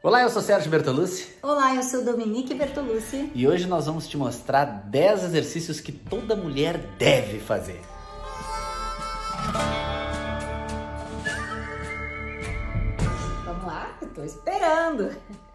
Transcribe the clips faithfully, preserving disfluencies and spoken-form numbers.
Olá, eu sou Sérgio Bertolucci. Olá, eu sou Dominique Bertolucci. E hoje nós vamos te mostrar dez exercícios que toda mulher deve fazer. Vamos lá, eu tô esperando.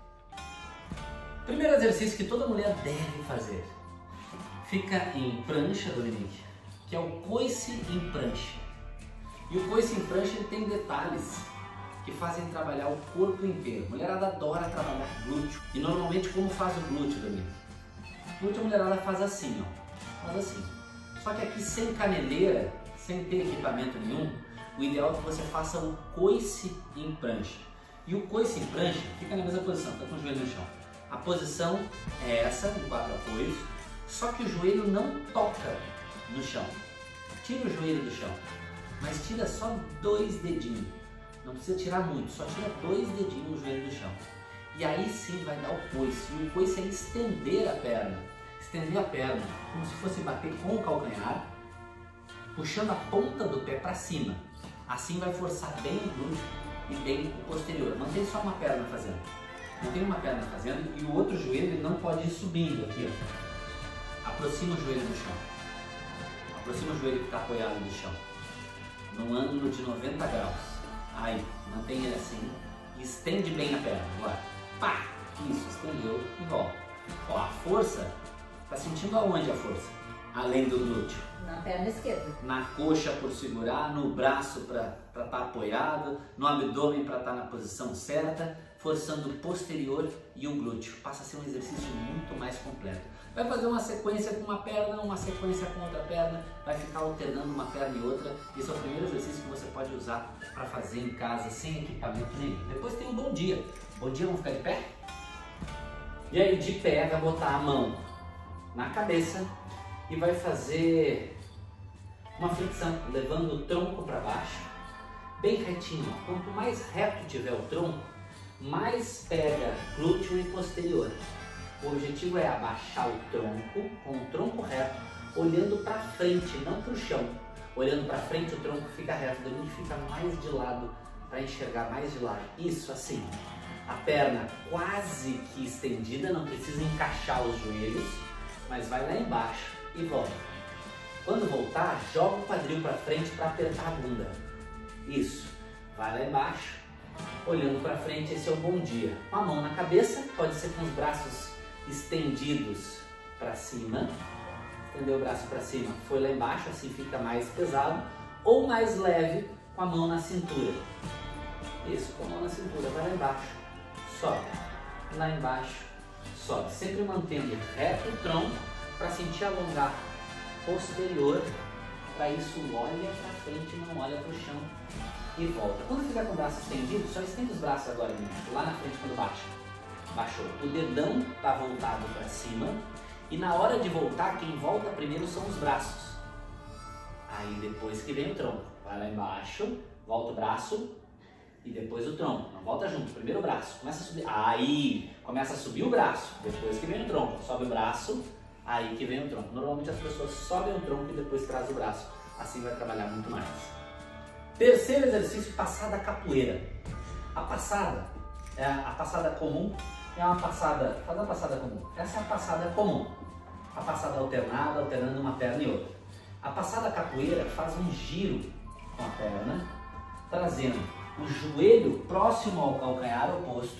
Primeiro exercício que toda mulher deve fazer. Fica em prancha, Dominique, que é o coice em prancha. E o coice em prancha ele tem detalhes que fazem trabalhar o corpo inteiro. A mulherada adora trabalhar glúteo. E normalmente como faz o glúteo, Dominique? O glúteo a mulherada faz assim, ó. Faz assim. Só que aqui sem caneleira, sem ter equipamento nenhum, o ideal é que você faça o coice em prancha. E o coice em prancha fica na mesma posição, tá com o joelho no chão. A posição é essa, de quatro apoios, só que o joelho não toca no chão. Tira o joelho do chão, mas tira só dois dedinhos. Não precisa tirar muito, só tira dois dedinhos no joelho do chão. E aí sim vai dar o coice. E o coice é estender a perna. Estender a perna como se fosse bater com o calcanhar, puxando a ponta do pé para cima. Assim vai forçar bem o glúteo e bem o posterior. Não tem só uma perna fazendo. Não tem uma perna fazendo e o outro joelho ele não pode ir subindo aqui, ó. Aproxima o joelho do chão. Aproxima o joelho que está apoiado no chão. Num ângulo de noventa graus. Aí, mantém ele assim e estende bem a perna. Agora, pá! Isso, estendeu e volta. Ó, a força, tá sentindo aonde a força? Além do glúteo. Na perna esquerda. Na coxa por segurar, no braço para estar tá apoiado, no abdômen para estar tá na posição certa, forçando o posterior e o glúteo. Passa a ser um exercício muito mais completo. Vai fazer uma sequência com uma perna, uma sequência com outra perna, vai ficar alternando uma perna e outra. Esse é o primeiro exercício que você pode usar para fazer em casa sem equipamento nenhum. Depois tem um bom dia. Bom dia, vamos ficar de pé? E aí de pé vai botar a mão na cabeça e vai fazer uma flexão, levando o tronco para baixo, bem retinho. Quanto mais reto tiver o tronco, mais pega glúteo e posterior. O objetivo é abaixar o tronco com o tronco reto, olhando para frente, não para o chão. Olhando para frente, o tronco fica reto, o glúteo fica mais de lado, para enxergar mais de lado. Isso, assim. A perna quase que estendida, não precisa encaixar os joelhos, mas vai lá embaixo e volta. Quando voltar, joga o quadril para frente para apertar a bunda. Isso. Vai lá embaixo, olhando para frente, esse é o bom dia. Com a mão na cabeça, pode ser com os braços estendidos para cima. Estendeu o braço para cima, foi lá embaixo, assim fica mais pesado. Ou mais leve, com a mão na cintura. Isso, com a mão na cintura, vai lá embaixo, sobe. Lá embaixo, sobe. Sempre mantendo reto o tronco para sentir alongar posterior. Para isso, olha para frente, não olha para o chão. E volta. Quando ficar com o braço estendido, só estende os braços agora, menino. Lá na frente quando baixa. Baixou. O dedão está voltado para cima. E na hora de voltar, quem volta primeiro são os braços. Aí depois que vem o tronco. Vai lá embaixo, volta o braço e depois o tronco. Não volta junto, primeiro o braço. Começa a subir. Aí começa a subir o braço, depois que vem o tronco. Sobe o braço, aí que vem o tronco. Normalmente as pessoas sobem o tronco e depois traz o braço. Assim vai trabalhar muito mais. Terceiro exercício, passada capoeira. A passada, é a passada comum, é uma passada, faz uma passada comum. Essa é a passada comum. A passada alternada, alternando uma perna e outra. A passada capoeira faz um giro com a perna, trazendo o joelho próximo ao calcanhar oposto.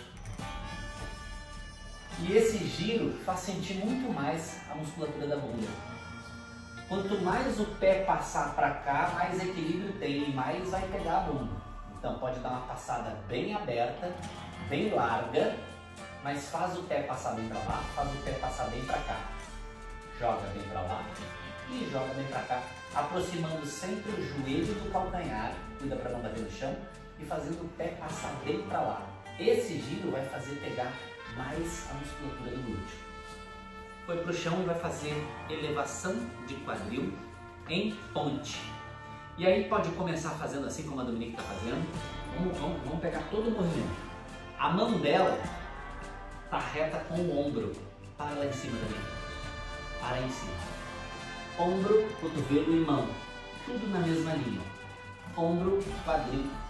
E esse giro faz sentir muito mais a musculatura da bunda. Quanto mais o pé passar para cá, mais equilíbrio tem e mais vai pegar a bunda. Então pode dar uma passada bem aberta, bem larga, mas faz o pé passar bem para lá, faz o pé passar bem para cá. Joga bem para lá e joga bem para cá, aproximando sempre o joelho do calcanhar, cuida para não bater no chão, e fazendo o pé passar bem para lá. Esse giro vai fazer pegar mais a musculatura do glúteo. Foi para o chão e vai fazer elevação de quadril em ponte. E aí pode começar fazendo assim como a Dominique está fazendo. Vamos, vamos, vamos pegar todo o movimento. A mão dela está reta com o ombro. Para lá em cima também. Para em cima. Ombro, cotovelo e mão. Tudo na mesma linha. Ombro, quadril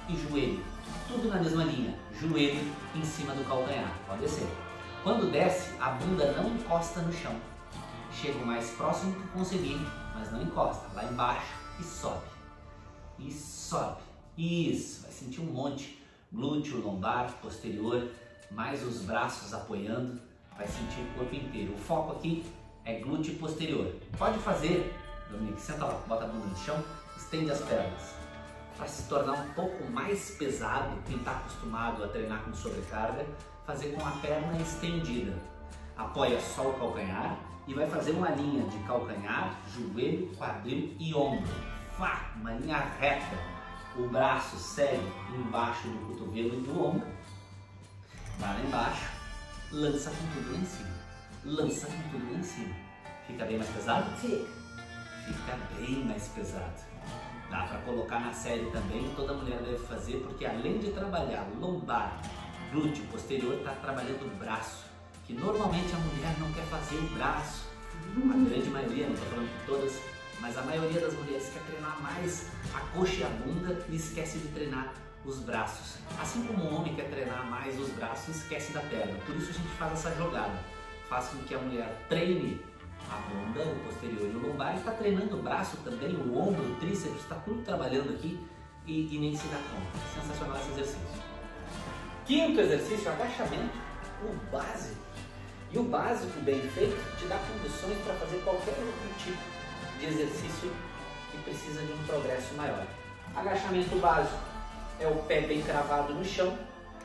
e joelho. Tudo na mesma linha, joelho em cima do calcanhar. Pode descer. Quando desce, a bunda não encosta no chão. Chega o mais próximo que conseguir, mas não encosta. Lá embaixo e sobe. E sobe. Isso, vai sentir um monte. Glúteo, lombar, posterior, mais os braços apoiando. Vai sentir o corpo inteiro. O foco aqui é glúteo posterior. Pode fazer, Dominique, senta lá, bota a bunda no chão, estende as pernas. Para se tornar um pouco mais pesado, quem está acostumado a treinar com sobrecarga, fazer com a perna estendida. Apoia só o calcanhar e vai fazer uma linha de calcanhar, joelho, quadril e ombro. Fá, uma linha reta. O braço segue embaixo do cotovelo e do ombro. Vai lá embaixo, lança com tudo lá em cima. Lança com tudo lá em cima. Fica bem mais pesado? Fica. Fica bem mais pesado. Dá para colocar na série também, toda mulher deve fazer, porque além de trabalhar lombar, glúteo posterior, está trabalhando o braço, que normalmente a mulher não quer fazer o braço. A grande maioria, não estou falando de todas, mas a maioria das mulheres quer treinar mais a coxa e a bunda e esquece de treinar os braços. Assim como o homem quer treinar mais os braços e esquece da perna. Por isso a gente faz essa jogada. Faz com que a mulher treine a bunda, o posterior e o lombar, e está treinando o braço também, o ombro, o tríceps, está tudo trabalhando aqui e, e nem se dá conta. Sensacional esse exercício. Quinto exercício, agachamento, o básico. E o básico bem feito te dá condições para fazer qualquer outro tipo de exercício que precisa de um progresso maior. Agachamento básico é o pé bem cravado no chão,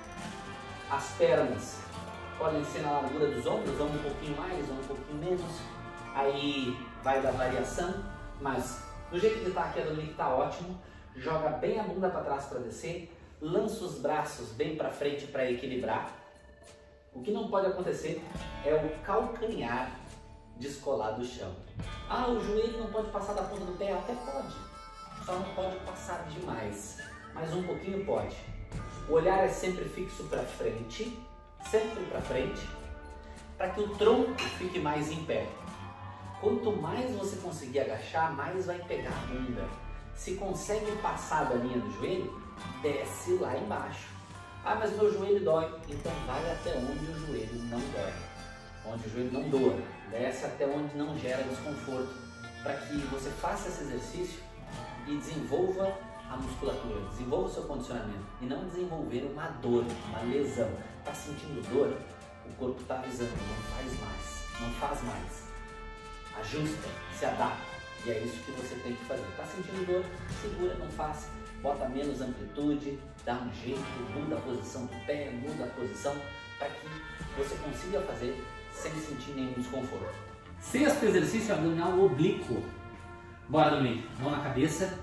as pernas podem ser na largura dos ombros, ou um pouquinho mais, ou um pouquinho menos. Aí vai da variação, mas do jeito que está aqui a Dominique está ótimo. Joga bem a bunda para trás para descer, lança os braços bem para frente para equilibrar. O que não pode acontecer é o calcanhar descolar do chão. Ah, o joelho não pode passar da ponta do pé? Até pode, só não pode passar demais, mas um pouquinho pode. O olhar é sempre fixo para frente, sempre para frente, para que o tronco fique mais em pé. Quanto mais você conseguir agachar, mais vai pegar a bunda. Se consegue passar da linha do joelho, desce lá embaixo. Ah, mas meu joelho dói. Então vai até onde o joelho não dói. Onde o joelho não doa. Desce até onde não gera desconforto. Para que você faça esse exercício e desenvolva a musculatura, desenvolva o seu condicionamento. E não desenvolver uma dor, uma lesão. Está sentindo dor? O corpo está avisando, não faz mais, não faz mais. Ajusta, se adapta, e é isso que você tem que fazer. Está sentindo dor? Segura, não faça, bota menos amplitude, dá um jeito, muda a posição do pé, muda a posição, para que você consiga fazer sem sentir nenhum desconforto. Sexto exercício, abdominal oblíquo. Bora, Dominique, mão na cabeça,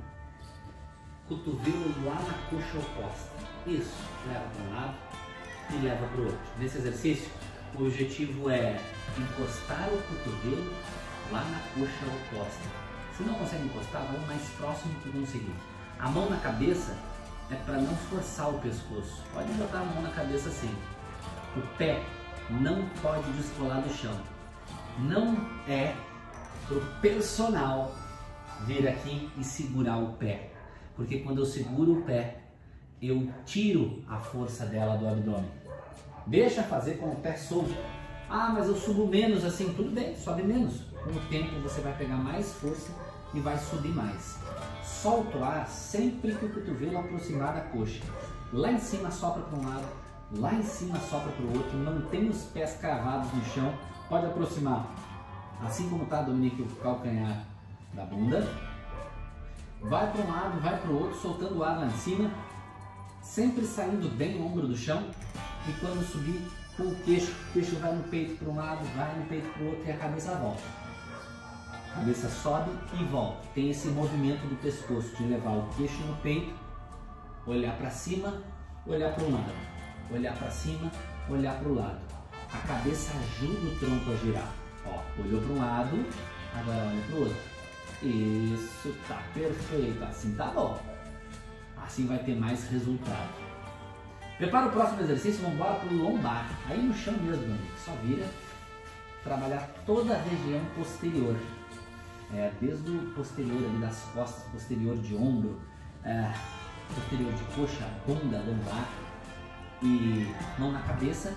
cotovelo lá na coxa oposta. Isso, leva para um lado e leva para o outro. Nesse exercício, o objetivo é encostar o cotovelo lá na coxa oposta. Se não consegue encostar, vai o mais próximo que conseguir. A mão na cabeça é para não forçar o pescoço. Pode botar a mão na cabeça assim. O pé não pode descolar do chão. Não é pro personal vir aqui e segurar o pé. Porque quando eu seguro o pé, eu tiro a força dela do abdômen. Deixa fazer com o pé solto. Ah, mas eu subo menos assim. Tudo bem, sobe menos. Com o tempo você vai pegar mais força e vai subir mais. Solta o ar sempre que o cotovelo aproximar da coxa. Lá em cima sopra para um lado, lá em cima sopra para o outro. Mantém os pés cravados no chão. Pode aproximar, assim como está, Dominique, o calcanhar da bunda. Vai para um lado, vai para o outro, soltando o ar lá em cima. Sempre saindo bem o ombro do chão. E quando subir, o queixo, o queixo vai no peito para um lado, vai no peito para o outro e a cabeça volta. A cabeça sobe e volta. Tem esse movimento do pescoço de levar o queixo no peito, olhar para cima, olhar para um lado. Olhar para cima, olhar para o lado. A cabeça ajuda o tronco a girar. Ó, olhou para um lado, agora olha para o outro. Isso, tá perfeito. Assim tá bom. Assim vai ter mais resultado. Prepara o próximo exercício, vamos embora para o lombar. Aí no chão mesmo, amigo. Só vira. Trabalhar toda a região posterior. É, desde o posterior ali das costas, posterior de ombro, é, posterior de coxa, bunda, lombar e mão na cabeça.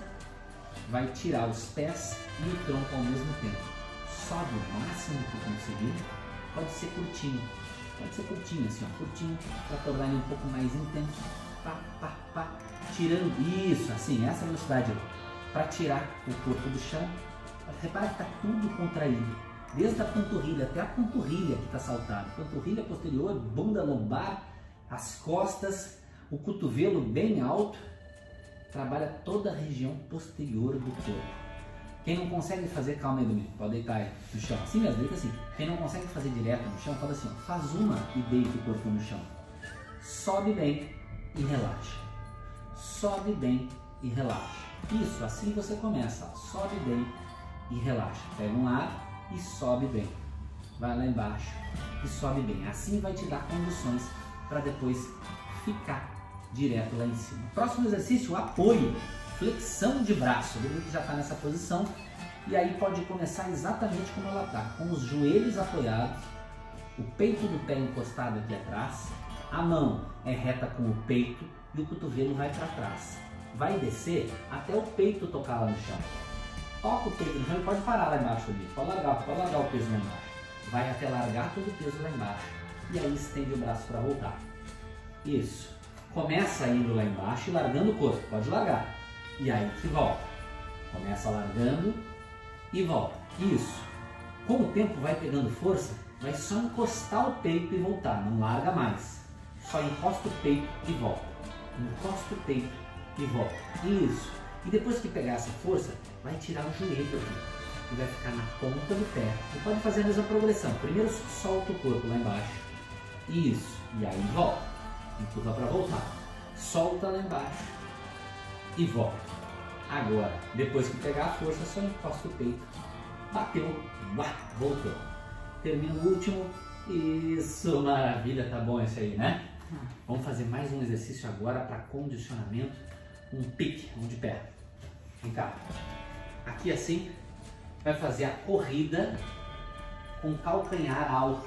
Vai tirar os pés e o tronco ao mesmo tempo. Sobe o máximo que conseguir. Pode ser curtinho. Pode ser curtinho assim, ó, curtinho, para tornar ele um pouco mais intenso. Pá, pá, pá. Tirando isso, assim, essa velocidade para tirar o corpo do chão. Repara que está tudo contraído. Desde a panturrilha até a panturrilha que está saltada. Panturrilha posterior, bunda lombar, as costas, o cotovelo bem alto. Trabalha toda a região posterior do corpo. Quem não consegue fazer, calma aí, Domingo, pode deitar aí no chão. Assim mesmo, deita assim. Quem não consegue fazer direto no chão, fala assim, ó, faz uma e deita o corpo no chão. Sobe bem e relaxa. Sobe bem e relaxa. Isso, assim você começa. Ó, sobe bem e relaxa. Pega um ar e sobe bem. Vai lá embaixo e sobe bem. Assim vai te dar condições para depois ficar direto lá em cima. Próximo exercício, apoio, flexão de braço. O Domingo já está nessa posição e aí pode começar exatamente como ela está, com os joelhos apoiados, o peito do pé encostado aqui atrás, a mão é reta com o peito e o cotovelo vai para trás. Vai descer até o peito tocar lá no chão. Toca o peito no chão e pode parar lá embaixo ali, pode largar, pode largar o peso lá embaixo. Vai até largar todo o peso lá embaixo e aí estende o braço para voltar. Isso. Começa indo lá embaixo e largando o corpo, pode largar. E aí que volta. Começa largando e volta. Isso. Com o tempo vai pegando força, vai só encostar o peito e voltar, não larga mais. Só encosta o peito e volta. Encosta o peito e volta. Isso. E depois que pegar essa força, vai tirar o joelho aqui. E vai ficar na ponta do pé. Você pode fazer a mesma progressão. Primeiro solta o corpo lá embaixo. Isso. E aí volta. Empurra para voltar. Solta lá embaixo e volta. Agora, depois que pegar a força, só encosta o peito. Bateu, uá, voltou. Termina o último. Isso, maravilha, tá bom esse aí, né? Vamos fazer mais um exercício agora para condicionamento. Um pique, um de pé. Vem cá. Aqui assim, vai fazer a corrida com calcanhar alto.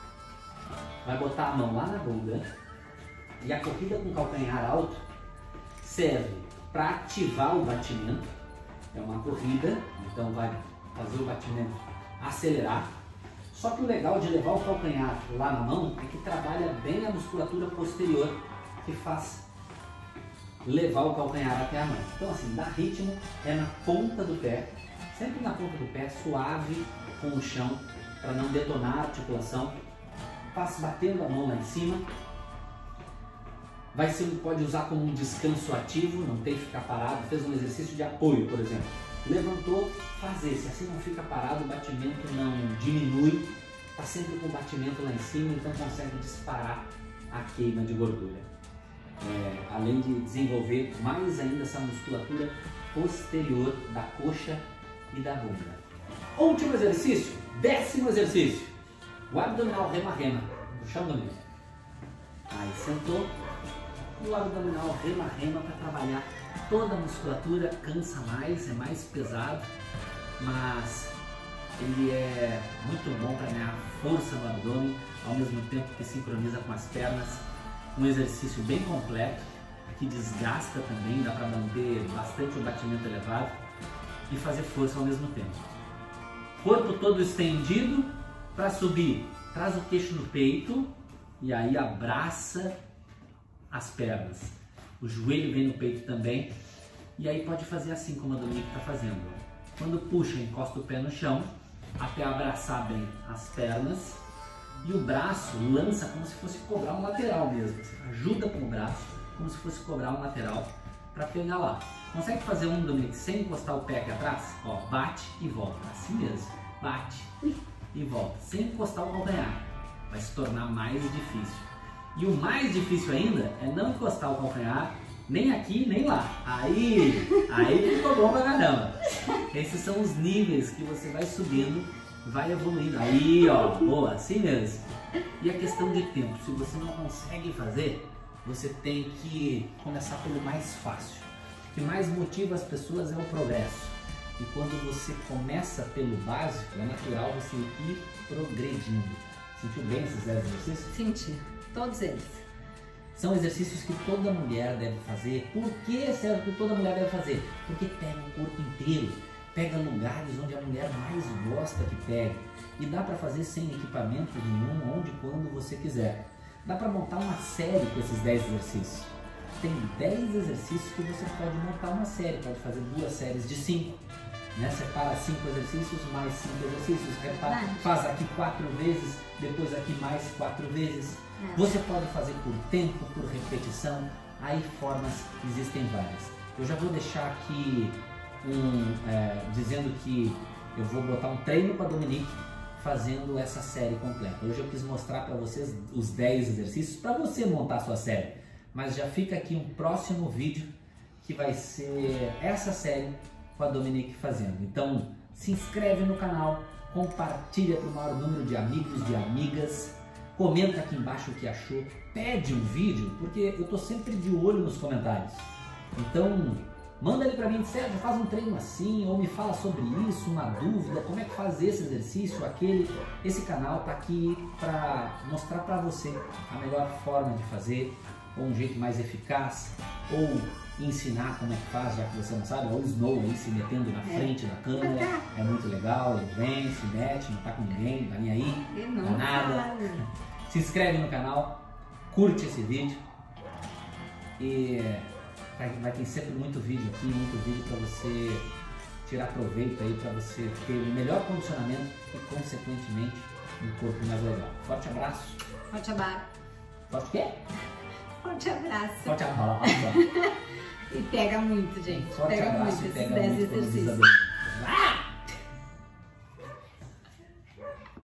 Vai botar a mão lá na bunda. E a corrida com calcanhar alto serve para ativar o batimento. É uma corrida, então vai fazer o batimento acelerar. Só que o legal de levar o calcanhar lá na mão é que trabalha bem a musculatura posterior, que faz levar o calcanhar até a mão. Então assim, dá ritmo, é na ponta do pé, sempre na ponta do pé, suave com o chão, para não detonar a articulação. Passa batendo a mão lá em cima. Vai ser, pode usar como um descanso ativo, não tem que ficar parado. Fez um exercício de apoio, por exemplo. Levantou, faz esse. Assim não fica parado, o batimento não diminui. Está sempre com o batimento lá em cima, então consegue disparar a queima de gordura. É, além de desenvolver mais ainda essa musculatura posterior da coxa e da bunda. Último exercício, décimo exercício. O abdominal rema-rema. Puxa o Domingo. Aí sentou. E o abdominal rema-rema para trabalhar toda a musculatura, cansa mais, é mais pesado, mas ele é muito bom para ganhar força no abdômen, ao mesmo tempo que sincroniza com as pernas. Um exercício bem completo, que desgasta também, dá para manter bastante o batimento elevado e fazer força ao mesmo tempo. Corpo todo estendido, para subir, traz o queixo no peito e aí abraça as pernas. O joelho vem no peito também. E aí pode fazer assim como a Dominique está fazendo. Quando puxa, encosta o pé no chão, até abraçar bem as pernas. E o braço lança como se fosse cobrar um lateral mesmo. Você ajuda com o braço, como se fosse cobrar um lateral para pegar lá. Consegue fazer um, Dominique, sem encostar o pé aqui atrás? Ó, bate e volta. Assim mesmo. Bate e volta. Sem encostar o calcanhar. Vai se tornar mais difícil. E o mais difícil ainda é não encostar o calcanhar nem aqui, nem lá. Aí, aí ficou bom pra caramba. Esses são os níveis que você vai subindo, vai evoluindo. Aí, ó, boa, assim mesmo. E a questão de tempo, se você não consegue fazer, você tem que começar pelo mais fácil. O que mais motiva as pessoas é o progresso. E quando você começa pelo básico, é natural você ir progredindo. Sentiu bem esses dez exercícios? Senti, todos eles. São exercícios que toda mulher deve fazer. Por que, César, que toda mulher deve fazer? Porque pega o corpo inteiro, pega lugares onde a mulher mais gosta que pegue. E dá para fazer sem equipamento nenhum, onde e quando você quiser. Dá para montar uma série com esses dez exercícios. Tem dez exercícios que você pode montar uma série, pode fazer duas séries de cinco. Né? Separa cinco exercícios, mais cinco exercícios, repara, faz aqui quatro vezes, depois aqui mais quatro vezes. É. Você pode fazer por tempo, por repetição, aí formas existem várias. Eu já vou deixar aqui um, é, dizendo que eu vou botar um treino para a Dominique fazendo essa série completa. Hoje eu quis mostrar para vocês os dez exercícios para você montar a sua série, mas já fica aqui um próximo vídeo que vai ser essa série com a Dominique fazendo. Então se inscreve no canal, compartilha para o maior número de amigos, de amigas, comenta aqui embaixo o que achou, pede um vídeo, porque eu tô sempre de olho nos comentários. Então manda ali para mim, Sérgio, faz um treino assim, ou me fala sobre isso, uma dúvida, como é que faz esse exercício, aquele. Esse canal tá aqui para mostrar para você a melhor forma de fazer, ou um jeito mais eficaz, ou ensinar como é que faz, já que você não sabe. Olha o Snow aí se metendo na frente da câmera, é muito legal, ele vem, se mete, não tá com ninguém, não tá nem aí, não tá nada. Se inscreve no canal, curte esse vídeo e vai ter sempre muito vídeo aqui, muito vídeo para você tirar proveito aí, para você ter o melhor condicionamento e consequentemente um corpo mais legal. Forte abraço. Forte abraço. Forte o quê? Forte abraço. Forte abraço. E pega muito, gente. Forte pega abraço muito e esses pega dez muito, exercícios. Ah!